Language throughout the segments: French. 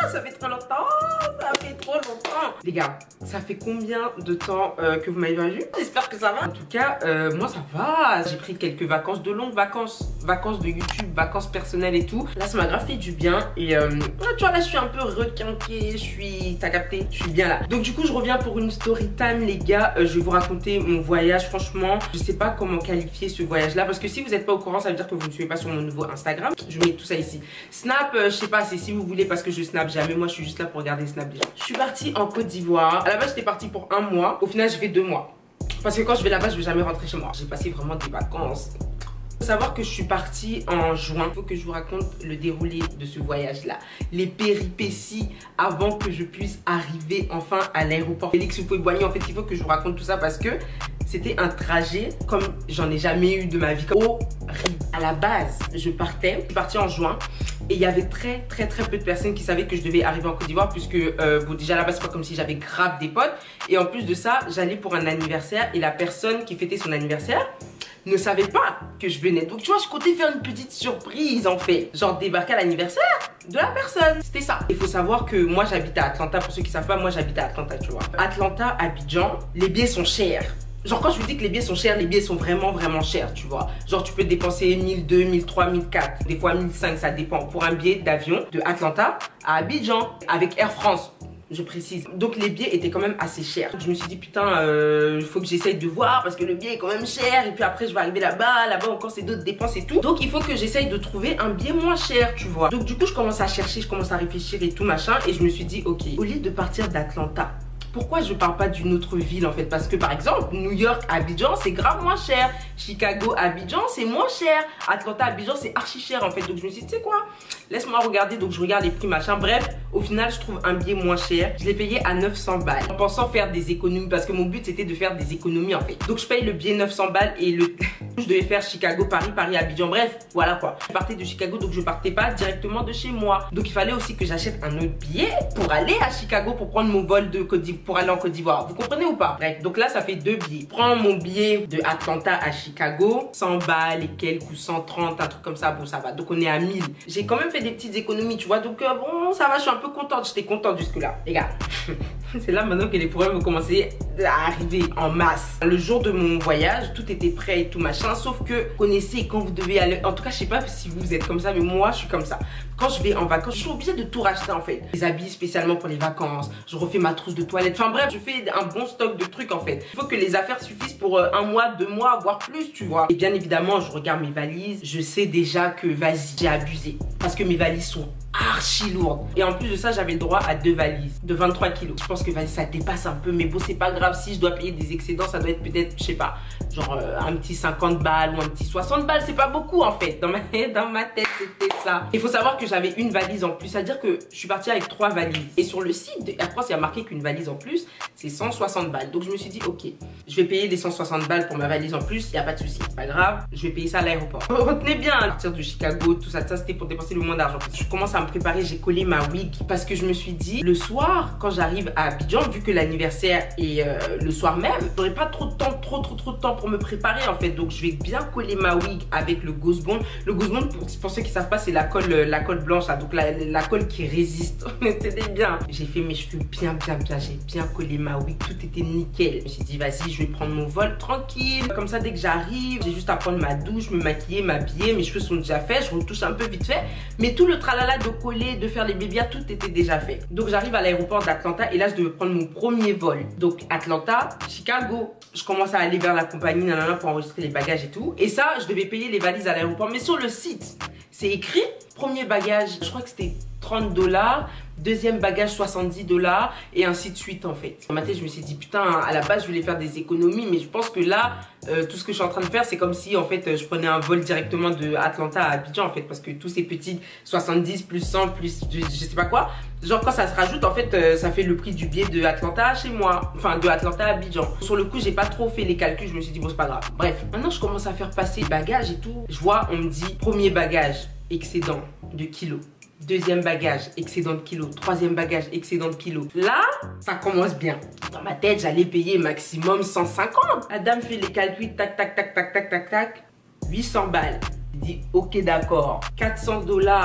Ça fait trop longtemps, ça fait trop longtemps. Les gars, ça fait combien de temps que vous m'avez pas vu? J'espère que ça va. En tout cas, moi ça va. J'ai pris quelques vacances, de longues vacances. Vacances de YouTube, vacances personnelles et tout. Là, ça m'a grave fait du bien. Et tu vois, là, je suis un peu requinquée. Je suis, t'as capté? Je suis bien là. Donc du coup, je reviens pour une story time, les gars. Je vais vous raconter mon voyage. Franchement, je sais pas comment qualifier ce voyage-là. Parce que si vous n'êtes pas au courant, ça veut dire que vous ne suivez pas sur mon nouveau Instagram. Je mets tout ça ici. Snap, je sais pas, c'est si vous voulez parce que je snap jamais. Moi, je suis juste là pour regarder Snap des gens. Je suis partie en Côte d'Ivoire. À la base, j'étais partie pour 1 mois. Au final, j'ai fait 2 mois. Parce que quand je vais là-bas, je vais jamais rentrer chez moi. J'ai passé vraiment des vacances. Faut savoir que je suis partie en juin. Il faut que je vous raconte le déroulé de ce voyage-là. Les péripéties avant que je puisse arriver enfin à l'aéroport Félix Houphouët-Boigny. En fait, il faut que je vous raconte tout ça parce que c'était un trajet comme j'en ai jamais eu de ma vie. Horrible. À la base, je suis partie en juin. Et il y avait très peu de personnes qui savaient que je devais arriver en Côte d'Ivoire puisque bon, déjà là-bas c'est pas comme si j'avais grave des potes. Et en plus de ça, j'allais pour un anniversaire et la personne qui fêtait son anniversaire ne savait pas que je venais. Donc tu vois, je comptais faire une petite surprise en fait. Genre débarquer à l'anniversaire de la personne. C'était ça. Il faut savoir que moi j'habite à Atlanta. Pour ceux qui savent pas, moi j'habite à Atlanta, tu vois. Atlanta, Abidjan, les billets sont chers. Genre quand je vous dis que les billets sont chers, les billets sont vraiment chers, tu vois. Genre tu peux dépenser 1200, 1300, 1400, des fois 1500, ça dépend. Pour un billet d'avion de Atlanta à Abidjan avec Air France. Je précise. Donc les billets étaient quand même assez chers. Je me suis dit putain, il faut que j'essaye de voir parce que le billet est quand même cher. Et puis après je vais arriver là-bas encore c'est d'autres dépenses et tout. Donc il faut que j'essaye de trouver un billet moins cher, tu vois. Donc du coup je commence à chercher, je commence à réfléchir et tout machin. Et je me suis dit ok, au lieu de partir d'Atlanta, pourquoi je parle pas d'une autre ville en fait? Parce que par exemple, New York, Abidjan, c'est grave moins cher. Chicago, Abidjan, c'est moins cher. Atlanta, Abidjan, c'est archi cher en fait. Donc je me suis dit, tu sais quoi? Laisse-moi regarder. Donc je regarde les prix machin. Bref, au final, je trouve un billet moins cher. Je l'ai payé à 900 balles. En pensant faire des économies. Parce que mon but, c'était de faire des économies en fait. Donc je paye le billet 900 balles et le... je devais faire Chicago, Paris, Paris, Abidjan. Bref, voilà quoi. Je partais de Chicago, donc je partais pas directement de chez moi. Donc il fallait aussi que j'achète un autre billet pour aller à Chicago pour prendre mon vol de Côte d'Ivoire. Pour aller en Côte d'Ivoire. Vous comprenez ou pas? Bref, donc là, ça fait 2 billets. Prends mon billet de Atlanta à Chicago, 100 balles et quelques ou 130, un truc comme ça. Bon, ça va. Donc on est à 1000. J'ai quand même fait des petites économies, tu vois. Donc bon, ça va, je suis un peu contente. J'étais contente jusque-là. Les gars, c'est là maintenant que les problèmes vont commencer à arriver en masse. Le jour de mon voyage, tout était prêt et tout machin. Sauf que connaissez quand vous devez aller. En tout cas, je sais pas si vous êtes comme ça, mais moi, je suis comme ça. Quand je vais en vacances, je suis obligée de tout racheter en fait. Des habits spécialement pour les vacances. Je refais ma trousse de toilette. Enfin bref, je fais un bon stock de trucs en fait. Il faut que les affaires suffisent pour 1 mois, 2 mois, voire plus, tu vois. Et bien évidemment, je regarde mes valises. Je sais déjà que, vas-y, j'ai abusé. Parce que mes valises sont archi lourdes. Et en plus de ça, j'avais le droit à 2 valises de 23 kilos. Je pense que vas-y, ça dépasse un peu. Mais bon, c'est pas grave. Si je dois payer des excédents, ça doit être peut-être, je sais pas, genre un petit 50 balles ou un petit 60 balles. C'est pas beaucoup en fait. Dans ma tête, c'était ça. Il faut savoir que j'avais une valise en plus. C'est-à-dire que je suis partie avec 3 valises. Et sur le site de Air France, il y a marqué qu'une valise en plus, c'est 160 balles. Donc je me suis dit, ok, je vais payer les 160 balles pour ma valise en plus. Il n'y a pas de souci. Pas grave. Je vais payer ça à l'aéroport. Retenez bien, à partir de Chicago, tout ça, c'était pour dépenser le moins d'argent. Je commence à me préparer. J'ai collé ma wig parce que je me suis dit, le soir, quand j'arrive à Abidjan, vu que l'anniversaire est le soir même, j'aurai pas trop de temps, trop de temps pour me préparer en fait. Donc je vais bien coller ma wig avec le Ghost Bond. Le Ghost Bond, pour ceux qui savent pas, c'est la colle blanche là. Donc la colle qui résiste. C'était bien. J'ai fait mes cheveux bien. J'ai bien collé ma wig. Tout était nickel. Je me suis dit, vas-y, je vais prendre mon vol tranquille. Comme ça, dès que j'arrive, j'ai juste à prendre ma douche, me maquiller, m'habiller. Mes cheveux sont déjà faits. Je retouche un peu vite fait. Mais tout le tralala de coller, de faire les bébias, tout était déjà fait. Donc j'arrive à l'aéroport d'Atlanta et là, je devais prendre mon premier vol. Donc Atlanta, Chicago. Je commence à aller vers la compagnie pour enregistrer les bagages et tout. Et ça, je devais payer les valises à l'aéroport. Mais sur le site, c'est écrit premier bagage, je crois que c'était 30 $. Deuxième bagage 70 $ et ainsi de suite en fait. Dans ma tête je me suis dit putain, à la base je voulais faire des économies, mais je pense que là tout ce que je suis en train de faire c'est comme si en fait je prenais un vol directement de Atlanta à Abidjan en fait, parce que tous ces petits 70 plus 100 plus je sais pas quoi, genre quand ça se rajoute en fait ça fait le prix du billet de Atlanta chez moi, enfin de Atlanta à Abidjan. Sur le coup j'ai pas trop fait les calculs, je me suis dit bon c'est pas grave. Bref, maintenant je commence à faire passer les bagages et tout. Je vois, on me dit premier bagage excédent de kilos. Deuxième bagage, excédent de kilos. Troisième bagage, excédent de kilos. Là, ça commence bien. Dans ma tête, j'allais payer maximum 150. La dame fait les calculs, tac, 800 balles. Je dis, ok, d'accord. 400 $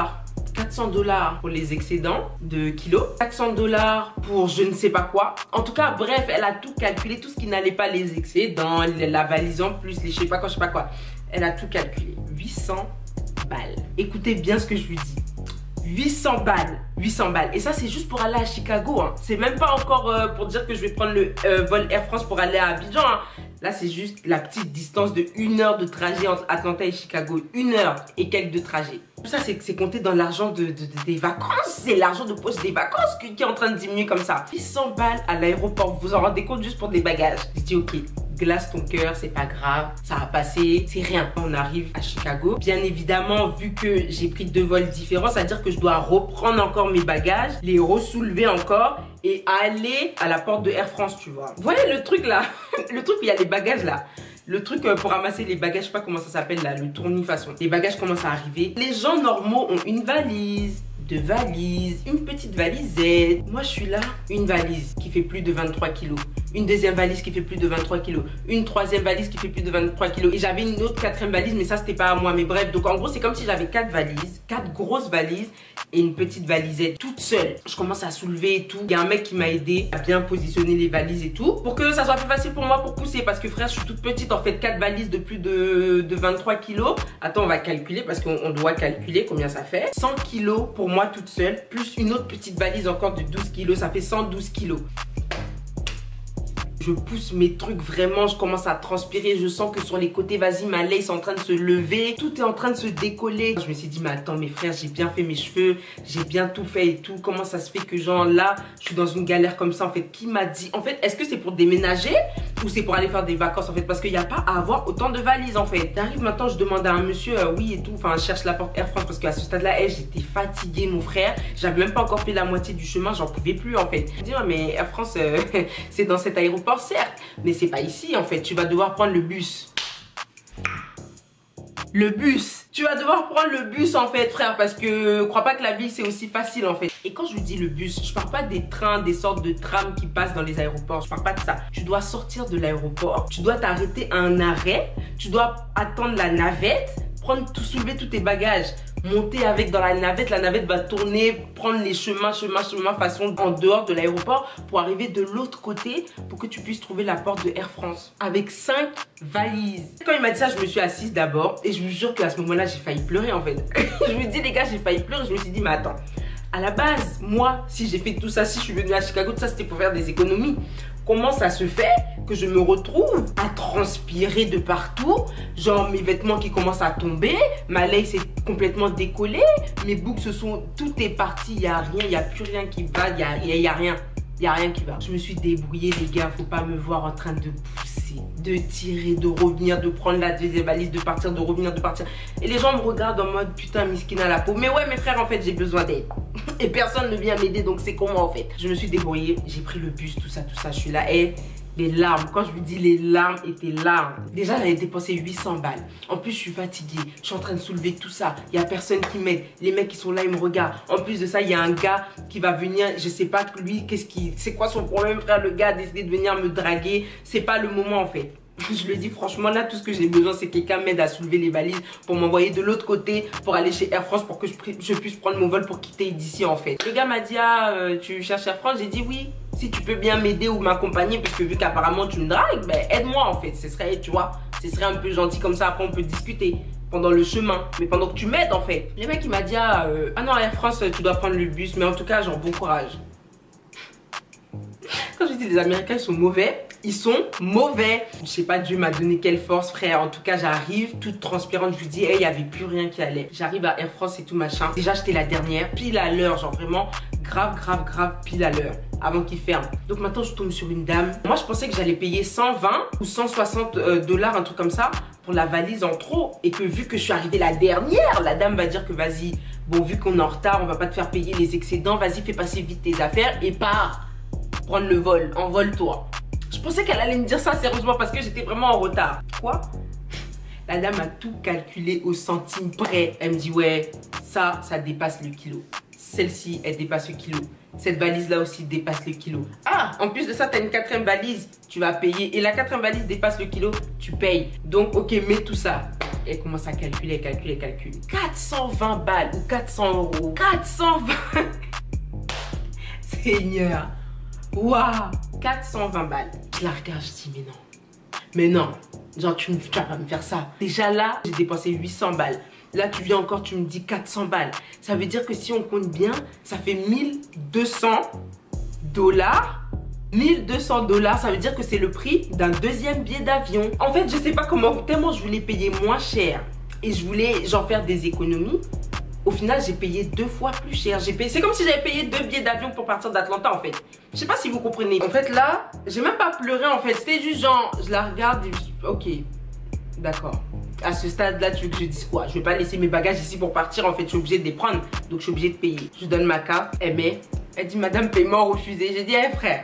400 $ pour les excédents de kilos, 400 $ pour je ne sais pas quoi. En tout cas, bref, elle a tout calculé, tout ce qui n'allait pas, les excédents, la valise en plus, les je sais pas quoi. Elle a tout calculé. 800 balles. Écoutez bien ce que je lui dis. 800 balles. 800 balles. Et ça, c'est juste pour aller à Chicago. Hein. C'est même pas encore pour dire que je vais prendre le vol Air France pour aller à Abidjan. Hein. Là, c'est juste la petite distance de 1 heure de trajet entre Atlanta et Chicago. 1 heure et quelques de trajet. Tout ça, c'est compté dans l'argent des vacances. C'est l'argent de poche des vacances qui est en train de diminuer comme ça. 800 balles à l'aéroport. Vous vous en rendez compte juste pour des bagages. Je dis, ok, glace ton cœur, c'est pas grave. Ça va passer, c'est rien. On arrive à Chicago. Bien évidemment, vu que j'ai pris 2 vols différents, ça veut dire que je dois reprendre encore mes bagages, les ressoulever encore et aller à la porte de Air France, tu vois. Vous voyez le truc là? Le truc où il y a les bagages là. Le truc pour ramasser les bagages, je sais pas comment ça s'appelle là, le tournis façon. Les bagages commencent à arriver. Les gens normaux ont une valise, 2 valises, une petite valisette. Moi, je suis là, une valise qui fait plus de 23 kilos. Une deuxième valise qui fait plus de 23 kilos. Une troisième valise qui fait plus de 23 kilos. Et j'avais une autre 4e valise, mais ça, c'était pas à moi. Mais bref, donc en gros, c'est comme si j'avais 4 valises, 4 grosses valises et une petite valisette toute seule. Je commence à soulever et tout. Il y a un mec qui m'a aidé à bien positionner les valises et tout. Pour que ça soit plus facile pour moi pour pousser. Parce que frère, je suis toute petite. En fait, 4 valises de plus de 23 kilos. Attends, on va calculer parce qu'on doit calculer combien ça fait. 100 kilos pour moi toute seule. Plus une autre petite valise encore de 12 kilos. Ça fait 112 kilos. Je pousse mes trucs vraiment, je commence à transpirer, je sens que sur les côtés, vas-y, ma lace est en train de se lever, tout est en train de se décoller. Je me suis dit, mais attends, mes frères, j'ai bien fait mes cheveux, j'ai bien tout fait et tout. Comment ça se fait que genre là, je suis dans une galère comme ça en fait? Qui m'a dit? En fait, est-ce que c'est pour déménager ou c'est pour aller faire des vacances en fait? Parce qu'il n'y a pas à avoir autant de valises en fait. J'arrive maintenant, je demande à un monsieur, oui et tout, enfin, je cherche la porte Air France parce qu'à ce stade-là, j'étais fatiguée, mon frère. J'avais même pas encore fait la moitié du chemin, j'en pouvais plus en fait. Je dis, mais Air France, c'est dans cet aéroport. Certes, mais c'est pas ici en fait. Tu vas devoir prendre le bus. Le bus. Tu vas devoir prendre le bus en fait, frère, parce que crois pas que la vie c'est aussi facile en fait. Et quand je lui dis le bus, je parle pas des trains, des sortes de trams qui passent dans les aéroports. Je parle pas de ça. Tu dois sortir de l'aéroport. Tu dois t'arrêter à un arrêt. Tu dois attendre la navette. Soulever tous tes bagages, monter avec dans la navette va tourner, prendre les chemins façon en dehors de l'aéroport pour arriver de l'autre côté pour que tu puisses trouver la porte de Air France avec 5 valises. Quand il m'a dit ça, je me suis assise d'abord et je vous jure qu'à ce moment-là, j'ai failli pleurer en fait. Je me dis les gars, j'ai failli pleurer, je me suis dit mais attends, à la base, moi, si j'ai fait tout ça, si je suis venue à Chicago, tout ça c'était pour faire des économies. Comment ça se fait que je me retrouve à transpirer de partout, genre mes vêtements qui commencent à tomber, ma lace est complètement décollée, mes boucles tout est parti, il n'y a rien, il n'y a plus rien qui va, il y a rien. Il n'y a rien qui va. Je me suis débrouillée, les gars. Faut pas me voir en train de pousser, de tirer, de revenir, de prendre la deuxième valise, de partir, de revenir, de partir. Et les gens me regardent en mode putain, miskina la peau. Mais ouais, mes frères, en fait, j'ai besoin d'aide. Et personne ne vient m'aider, donc c'est comment en fait? Je me suis débrouillée, j'ai pris le bus, tout ça. Je suis là. Et les larmes, quand je vous dis les larmes étaient larmes. Déjà, j'avais dépensé 800 balles. En plus, je suis fatiguée. Je suis en train de soulever tout ça. Il n'y a personne qui m'aide. Les mecs qui sont là, ils me regardent. En plus de ça, il y a un gars qui va venir. Je sais pas lui, c'est quoi son problème, frère? Le gars a décidé de venir me draguer. C'est pas le moment en fait. Je lui ai dit franchement là tout ce que j'ai besoin c'est que quelqu'un m'aide à soulever les valises pour m'envoyer de l'autre côté pour aller chez Air France pour que je puisse prendre mon vol pour quitter d'ici en fait. Le gars m'a dit ah tu cherches Air France? J'ai dit oui, si tu peux bien m'aider ou m'accompagner parce que vu qu'apparemment tu me dragues, ben aide-moi en fait, ce serait tu vois, ce serait un peu gentil comme ça, après on peut discuter pendant le chemin, mais pendant que tu m'aides en fait. Le mec il m'a dit ah non Air France tu dois prendre le bus, mais en tout cas genre bon courage. Quand je dis les Américains ils sont mauvais, ils sont mauvais. Je sais pas Dieu m'a donné quelle force frère. En tout cas j'arrive toute transpirante, je lui dis hey, il y avait plus rien qui allait. J'arrive à Air France et tout machin. Déjà j'étais la dernière, pile à l'heure, genre vraiment grave pile à l'heure avant qu'il ferme. Donc maintenant je tombe sur une dame. Moi je pensais que j'allais payer 120 ou 160 $, un truc comme ça pour la valise en trop. Et que vu que je suis arrivée la dernière, la dame va dire que vas-y, bon vu qu'on est en retard, on va pas te faire payer les excédents, vas-y fais passer vite tes affaires et pars prendre le vol, envole-toi. Je pensais qu'elle allait me dire ça sérieusement parce que j'étais vraiment en retard. Quoi? La dame a tout calculé au centime près. Elle me dit ouais, ça dépasse le kilo. Celle-ci, elle dépasse le kilo. Cette valise-là aussi dépasse le kilo. Ah, en plus de ça, tu as une 4e valise, tu vas payer. Et la 4e valise dépasse le kilo, tu payes. Donc, ok, mets tout ça. Elle commence à calculer, elle calcule, elle calcule. 420 balles ou 400 euros. 420. Seigneur. Waouh. 420 balles. Je la regarde, je dis mais non. Mais non. Genre tu vas pas me faire ça. Déjà là, j'ai dépensé 800 balles. Là, tu viens encore, tu me dis 400 balles. Ça veut dire que si on compte bien, ça fait 1200 dollars. 1200 dollars, ça veut dire que c'est le prix d'un deuxième billet d'avion. En fait, je sais pas comment, tellement je voulais payer moins cher et je voulais genre faire des économies. Au final, j'ai payé 2 fois plus cher. C'est comme si j'avais payé 2 billets d'avion pour partir d'Atlanta en fait. Je sais pas si vous comprenez. En fait, là, j'ai même pas pleuré en fait. C'était juste genre, je la regarde et je dis, ok, d'accord. À ce stade-là, tu veux que je dise quoi? Je vais pas laisser mes bagages ici pour partir. En fait, je suis obligée de les prendre. Donc, je suis obligée de payer. Je lui donne ma carte. Elle met. Elle dit, madame, paiement refusé. J'ai dit, hé frère,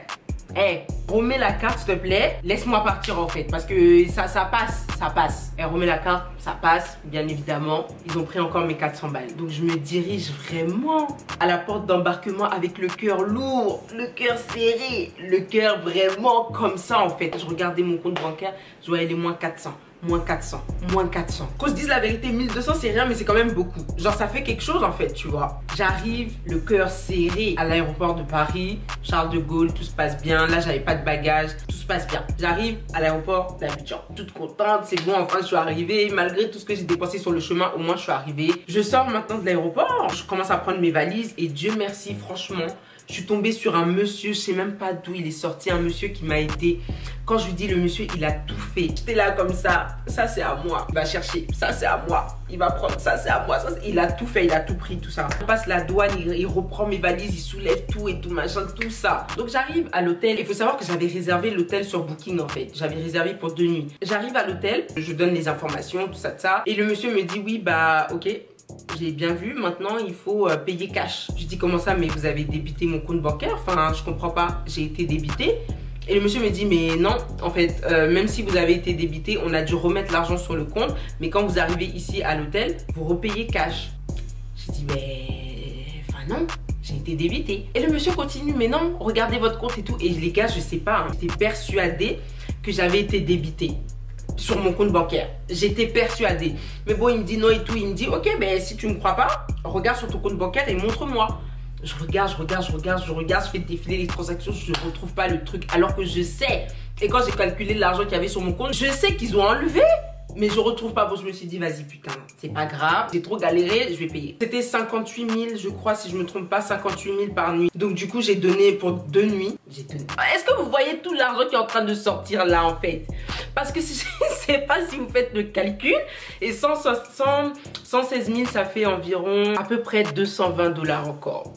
remets la carte s'il te plaît. Laisse-moi partir en fait. Parce que ça passe. Ça passe. Elle remet la carte. Ça passe. Bien évidemment. Ils ont pris encore mes 400 balles. Donc, je me dirige vraiment à la porte d'embarquement avec le cœur lourd. Le cœur serré. Le cœur vraiment comme ça en fait. Je regardais mon compte bancaire. Je voyais les moins 400. Moins 400, moins 400. Qu'on se dise la vérité, 1200 c'est rien mais c'est quand même beaucoup. Genre ça fait quelque chose en fait, tu vois. J'arrive, le cœur serré à l'aéroport de Paris, Charles de Gaulle, tout se passe bien. Là j'avais pas de bagages, tout se passe bien. J'arrive à l'aéroport d'Abidjan, toute contente, c'est bon, enfin je suis arrivée. Malgré tout ce que j'ai dépensé sur le chemin, au moins je suis arrivée. Je sors maintenant de l'aéroport, je commence à prendre mes valises et Dieu merci franchement. Je suis tombée sur un monsieur, je sais même pas d'où il est sorti, un monsieur qui m'a aidé. Quand je lui dis le monsieur, il a tout fait. J'étais là comme ça c'est à moi. Il va chercher, ça c'est à moi. Il va prendre, ça c'est à moi. Il a tout fait, il a tout pris, tout ça. On passe la douane, il reprend mes valises, il soulève tout et tout machin, tout ça. Donc j'arrive à l'hôtel. Il faut savoir que j'avais réservé l'hôtel sur Booking en fait. J'avais réservé pour 2 nuits. J'arrive à l'hôtel, je donne les informations, tout ça, tout ça. Et le monsieur me dit oui, bah ok. J'ai bien vu, maintenant il faut payer cash. Je dis comment ça, mais vous avez débité mon compte bancaire? Enfin, je comprends pas, j'ai été débité. Et le monsieur me dit, mais non, en fait, même si vous avez été débité, on a dû remettre l'argent sur le compte. Mais quand vous arrivez ici à l'hôtel, vous repayez cash. Je dis, mais... Enfin non, j'ai été débité. Et le monsieur continue, mais non, regardez votre compte et tout. Et les gars, je sais pas, hein, j'étais persuadée que j'avais été débité sur mon compte bancaire. J'étais persuadée. Mais bon, il me dit non et tout. Il me dit, ok, ben si tu me crois pas, regarde sur ton compte bancaire et montre-moi. Je regarde, je fais défiler les transactions, je ne retrouve pas le truc. Alors que je sais. Et quand j'ai calculé l'argent qu'il y avait sur mon compte, je sais qu'ils ont enlevé. Mais je retrouve pas. Bon, je me suis dit, vas-y, putain, c'est pas grave. J'ai trop galéré, je vais payer. C'était 58 000, je crois, si je me trompe pas, 58 000 par nuit. Donc, du coup, j'ai donné pour 2 nuits. J'ai donné. Est-ce que vous voyez tout l'argent qui est en train de sortir là, en fait? Parce que je sais pas si vous faites le calcul. Et 116 000, ça fait environ à peu près 220 dollars encore.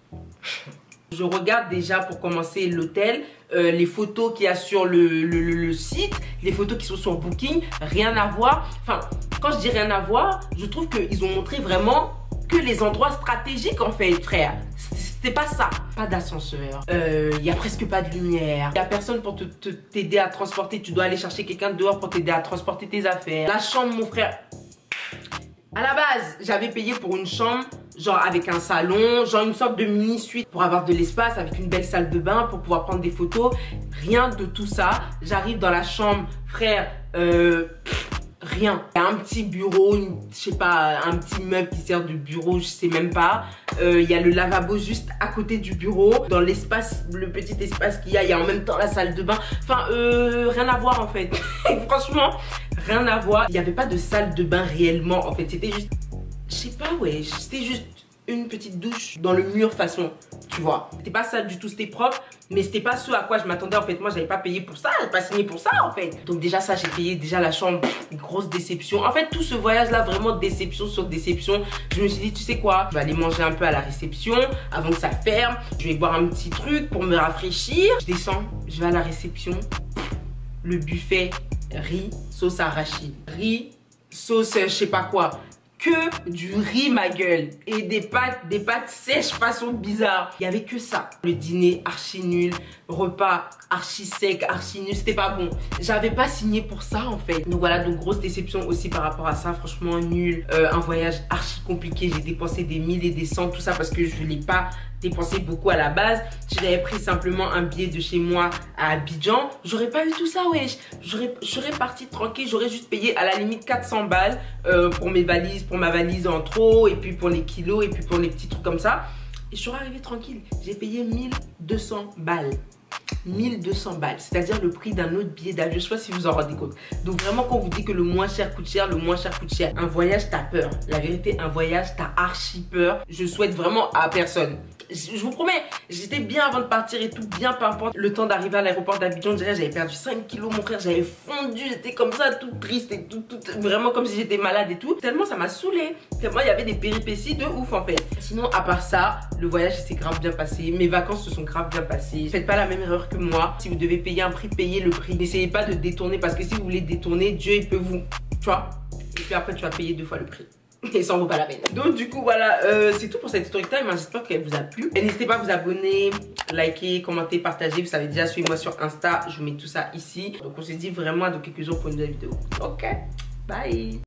Je regarde déjà pour commencer l'hôtel, les photos qu'il y a sur le site, les photos qui sont sur Booking, rien à voir. Enfin, quand je dis rien à voir, je trouve qu'ils ont montré vraiment que les endroits stratégiques en fait, frère. C'était pas ça. Pas d'ascenseur, il y a presque pas de lumière, il y a personne pour t'aider à transporter. Tu dois aller chercher quelqu'un dehors pour t'aider à transporter tes affaires. La chambre, mon frère. À la base, j'avais payé pour une chambre, genre avec un salon, genre une sorte de mini-suite pour avoir de l'espace avec une belle salle de bain pour pouvoir prendre des photos. Rien de tout ça. J'arrive dans la chambre, frère, rien. Il y a un petit bureau, je sais pas, un petit meuble qui sert de bureau, je sais même pas. Il y a le lavabo juste à côté du bureau. Dans l'espace, le petit espace qu'il y a en même temps la salle de bain. Enfin, rien à voir en fait. Franchement, rien à voir. Il n'y avait pas de salle de bain réellement en fait. C'était juste, je sais pas, ouais, c'était juste une petite douche dans le mur façon, tu vois. C'était pas ça du tout, c'était propre, mais c'était pas ce à quoi je m'attendais en fait. Moi, j'avais pas payé pour ça, j'avais pas signé pour ça en fait. Donc déjà ça, j'ai payé déjà la chambre, grosse déception. En fait, tout ce voyage là, vraiment déception sur déception. Je me suis dit, tu sais quoi, je vais aller manger un peu à la réception avant que ça ferme. Je vais boire un petit truc pour me rafraîchir. Je descends, je vais à la réception. Le buffet, riz, sauce arachide, riz, sauce je sais pas quoi. Que du riz, ma gueule, et des pâtes sèches façon bizarre. Il y avait que ça. Le dîner archi nul, repas archi sec, archi nul, c'était pas bon. J'avais pas signé pour ça en fait. Donc voilà, donc grosse déception aussi par rapport à ça, franchement nul. Un voyage archi compliqué, j'ai dépensé des 1000 et des cents, tout ça parce que je l'ai pas dépensé beaucoup à la base. Si j'avais pris simplement un billet de chez moi à Abidjan, j'aurais pas eu tout ça, wesh. Je serais partie tranquille, j'aurais juste payé à la limite 400 balles pour mes valises, pour ma valise en trop, et puis pour les kilos, et puis pour les petits trucs comme ça. Et je serais arrivée tranquille. J'ai payé 1200 balles. 1200 balles, c'est-à-dire le prix d'un autre billet d'avion. Je sais pas si vous en rendez compte. Donc vraiment, quand on vous dit que le moins cher coûte cher, le moins cher coûte cher. Un voyage, t'as peur. La vérité, un voyage, t'as archi peur. Je souhaite vraiment à personne. Je vous promets, j'étais bien avant de partir et tout, bien peu importe. Le temps d'arriver à l'aéroport d'Abidjan, déjà j'avais perdu 5 kilos, mon frère, j'avais fondu, j'étais comme ça, toute triste et tout, vraiment comme si j'étais malade et tout. Tellement ça m'a saoulée, tellement il y avait des péripéties de ouf en fait. Sinon, à part ça, le voyage s'est grave bien passé, mes vacances se sont grave bien passées. Faites pas la même erreur que moi. Si vous devez payer un prix, payez le prix. N'essayez pas de détourner, parce que si vous voulez détourner, Dieu il peut vous, tu vois. Et puis après tu vas payer 2 fois le prix. Et ça en vaut pas la peine. Donc du coup voilà, c'est tout pour cette story time. J'espère qu'elle vous a plu. Et n'hésitez pas à vous abonner, liker, commenter, partager. Vous savez déjà, suivez-moi sur Insta. Je vous mets tout ça ici. Donc on se dit vraiment à dans quelques jours pour une nouvelle vidéo. Ok, bye.